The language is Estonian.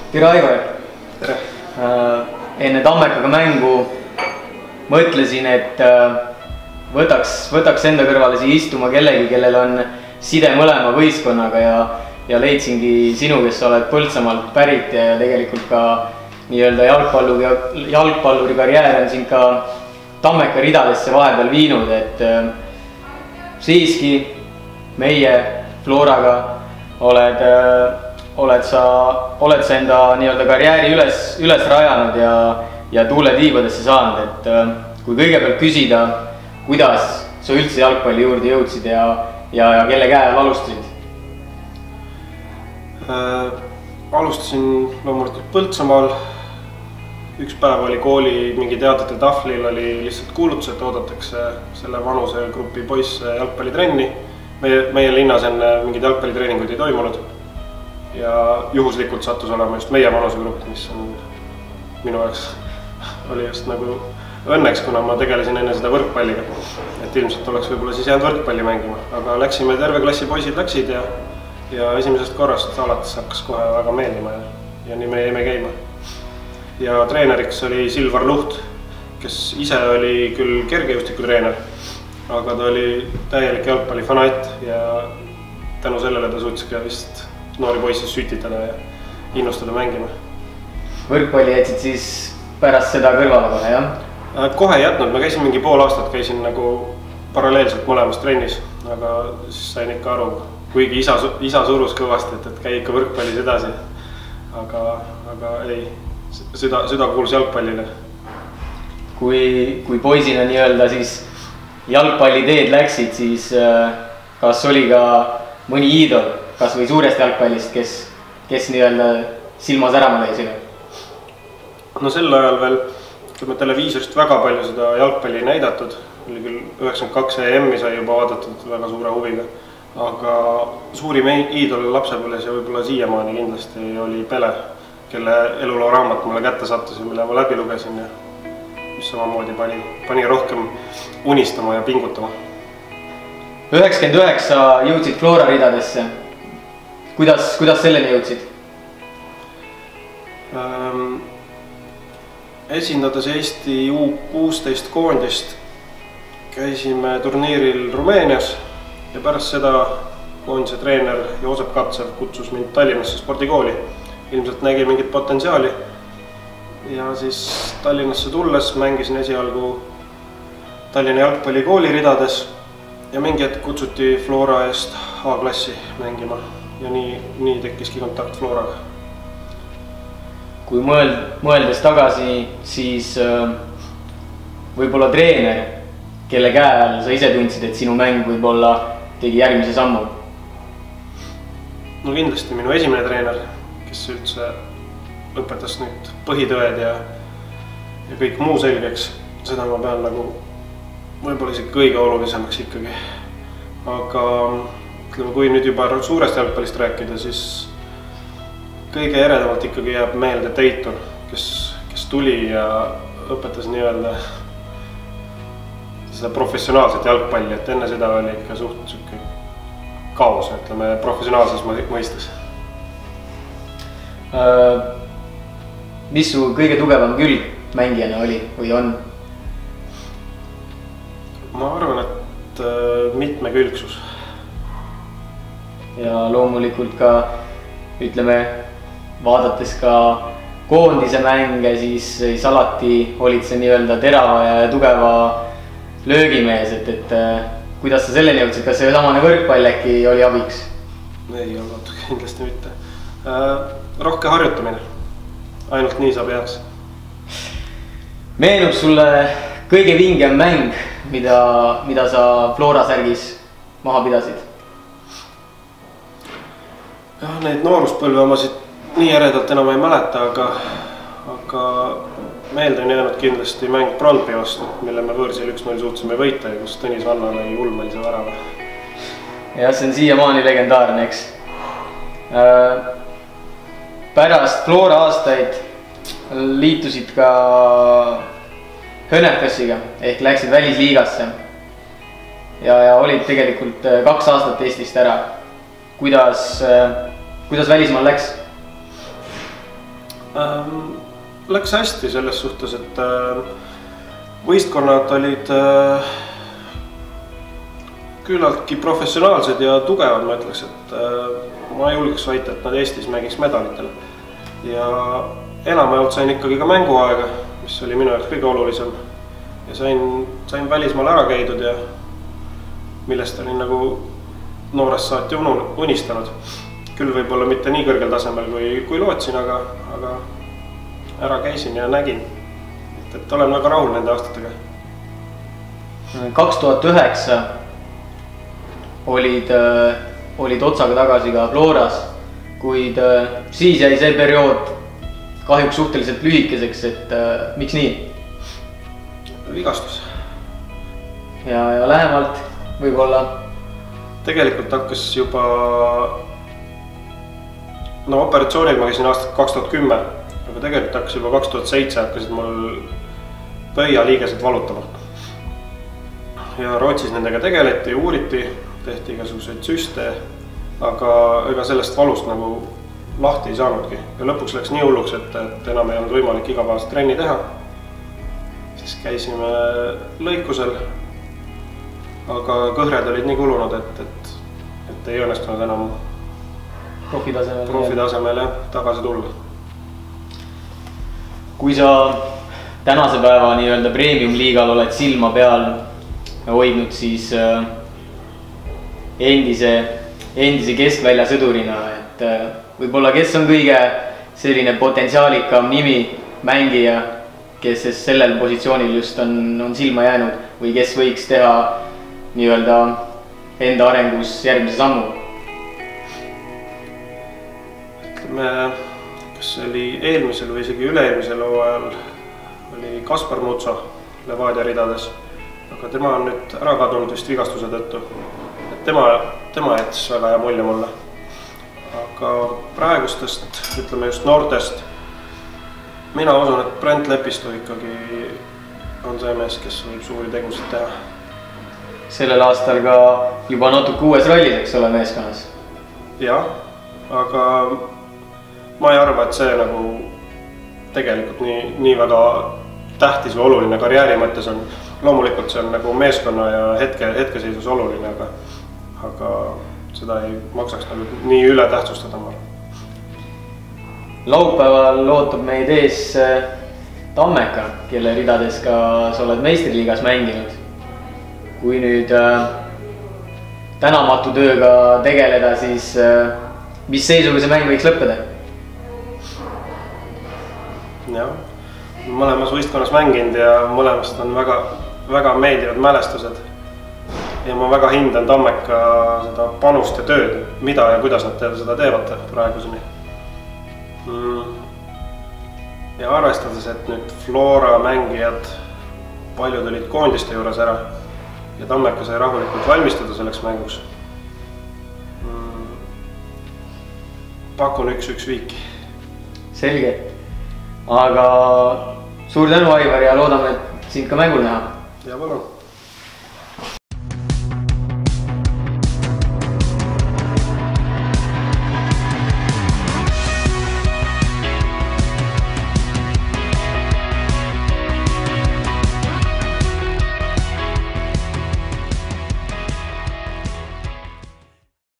tere, Aivar! Tere! Enne Tammekaga mängu mõtlesin, et võtaks enda kõrvale siia istuma kellegi, kellel on side mõlema võistkonnaga ja leidsingi sinu, kes oled Põltsamaalt pärit ja tegelikult ka nii-öelda jalgpalluri karjäär on sind ka Tammeka ridadesse vahepeal viinud, et siiski meie Floraga oled sa enda nii-öelda karjääri üles rajanud ja tuuletiibadesse saanud, et kui kõigepealt küsida, kuidas sa üldse jalgpalli juurde jõudsid ja kelle käe all alustasid? Alustasin loomulikult Põltsamaal. Üks päev oli kooli mingi teatrite tahvlil oli lihtsalt kuulutus, et oodatakse selle vanusegrupi poisse jalgpallitrenni. Meie linnas enne mingid jalgpallitreeninguid ei toimunud. Ja juhuslikult sattus olema just meie vanusegrupp, mis on minu jaoks oli just nagu õnneks, kuna ma tegelesin enne seda võrkpalliga. Et ilmselt oleks võib-olla siis jäänud võrkpalli mängima. Aga läksime, terve klassi poisid läksid ja esimesest korrast alates hakkas kohe väga meeldima ja nii me jäime käima. Ja treeneriks oli Silvar Luht, kes ise oli küll kergejõustikutreener, aga ta oli täielik jalgpallifanatt ja tänu sellele ta suutis ka vist noori poissi sütitada ja innustada mängima. Võrkpalli jätsid siis pärast seda kõrvale kohe, jah? Kohe ei jätnud, ma käisin mingi pool aastat, käisin nagu paralleelselt mõlemas trennis, aga siis sain ikka aru, kuigi isa surus kõvasti, et käi ikka võrkpallis edasi, aga ei. Süda kuulus jalgpallile. Kui poisina nii-öelda siis jalgpalliteed läksid, siis kas oli ka mõni iidol, kas või suurest jalgpallist, kes nii-öelda silma särama lõi sinu? No sel ajal veel televiisorist väga palju seda jalgpalli näidatud. Oli küll 92 EM-i sai juba vaadatud väga suure huviga. Aga suurim iidol lapsepõlves ja võib-olla siiamaani kindlasti oli Pele, kelle eluloo raamat mulle kätte sattus ja mille ma läbi lugesin ja mis samamoodi pani rohkem unistama ja pingutama. 99 jõudsid Flora ridadesse. Kuidas selleni jõudsid? Esindades Eesti U16 koondist käisime turniiril Rumeenias ja pärast seda koondise treener Joosep Katsev kutsus mind Tallinnasse spordikooli. Ilmselt nägi mingit potentsiaali ja siis Tallinnasse tulles mängisin esialgu Tallinna jalgpallikooli ridades ja mingi hetk kutsuti Flora eest A-klassi mängima ja nii tekkiski kontakt Floraga. Kui mõeldes tagasi, siis võib-olla treener, kelle käe all sa ise tundsid, et sinu mäng võib-olla tegi järgmise sammu? No kindlasti minu esimene treener, kes üldse lõpetas nüüd põhitõed ja kõik muu selgeks. Seda ma pean nagu võib-olla isegi kõige olulisemaks ikkagi. Aga kui nüüd juba suurest jalgpallist rääkida, siis kõige eredamalt ikkagi jääb meelde Teitur, kes tuli ja õpetas nii-öelda seda professionaalset jalgpalli, et enne seda oli ikka suht kaos, ütleme professionaalses mõistes. Mis su kõige tugevam külg mängijana oli või on? Ma arvan, et mitmekülgsus. Ja loomulikult ka, ütleme, vaadates ka koondise mänge, siis alati olid see nii-öelda terava ja tugeva löögimees, et kuidas sa selleni jõudsid, kas see samane võrkpall äkki oli abiks? Ei olnud, kindlasti mitte. Rohke harjutamine, ainult nii saab heaks. Meenub sulle kõige vingem mäng, mida sa Flora särgis maha pidasid? Jah, neid nooruspõlve omasid nii eredalt enam ei mäleta, aga meelde on jäänud kindlasti mäng Brandby vastu, mille me võõrsil 1-0 suutsime võita ja kus Tõnis Vanna lõi ulmelise värava. Jah, see on siiamaani legendaarne, eks. Pärast Flora aastaid liitusid ka Hönefessiga ehk läksid välisliigasse ja olid tegelikult 2 aastat Eestist ära. Kuidas välismaal läks? Läks hästi selles suhtes, et võistkonnad olid küllaltki professionaalsed ja tugevad, ma ütleks, et ma julgeks väita, et nad Eestis mängiks medalitele. Ja enamjaolt sain ikkagi ka mänguaega, mis oli minu jaoks kõige olulisem. Ja sain välismaal ära käidud ja millest olin nagu noorest saati unistanud. Küll võib-olla mitte nii kõrgel tasemel kui lootsin, aga ära käisin ja nägin, et olen väga rahul nende aastatega. 2009 olid otsaga tagasi ka Floras, kuid siis jäi see periood kahjuks suhteliselt lühikeseks, et miks nii? Vigastus. Ja lähemalt võib-olla? Tegelikult hakkas juba, operatsioonil ma käisin aastat 2010, aga tegelikult hakkas juba 2007 hakkasid mul pöialiigesed valutama. Ja Rootsis nendega tegeleti, uuriti, tehti igasuguseid süste, aga ega sellest valust nagu lahti ei saanudki. Ja lõpuks läks nii hulluks, et enam ei olnud võimalik igapäevast trenni teha. Siis käisime lõikusel, aga kõhred olid nii kulunud, et ei õnnestunud enam profitasemel tagasi tulla. Kui sa tänase päeva nii-öelda premium liigal oled silma peal hoidnud, siis endise keskvälja sõdurina, et võib-olla kes on kõige selline potentsiaalikam nimi mängija, kes sellel positsioonil just on silma jäänud või kes võiks teha nii-öelda enda arengus järgmise sammu? Ütleme, kas see oli eelmisel või isegi üle-eelmisel hooajal oli Kaspar Mutso Levadia ridades, aga tema on nüüd ära kadunud vist vigastuse tõttu. Tema jättis väga hea mulje mulle. Aga praegustest, ütleme just noortest, mina usun, et Brent Lepistu ikkagi on see mees, kes võib suuri tegusid teha. Sellel aastal ka juba natuke uues rollis, eks ole, meeskonnas? Jah, aga ma ei arva, et see nagu tegelikult nii väga tähtis või oluline karjääri mõttes on. Loomulikult see on nagu meeskonna ja hetkeseisus oluline, aga seda ei maksaks nagu nii üle tähtsustada. Laupäeval ootab meid ees Tammeka, kelle ridades ka sa oled meistriliigas mänginud. Kui nüüd tänamatu tööga tegeleda, siis mis seisuga see mäng võiks lõppeda? Jah, mõlemas võistkonnas mänginud ja mõlemast on väga meeldivad mälestused. Ja ma väga hindan Tammeka seda panust ja tööd, mida ja kuidas nad seda teevad praeguseni. Ja arvestades, et nüüd Flora mängijad paljud olid koondiste juures ära ja Tammeka sai rahulikult valmistuda selleks mänguks. Pakun 1-1 viiki. Selge. Aga suur tänu, Aivar, ja loodame, et sind ka mängul näha. Ja palun.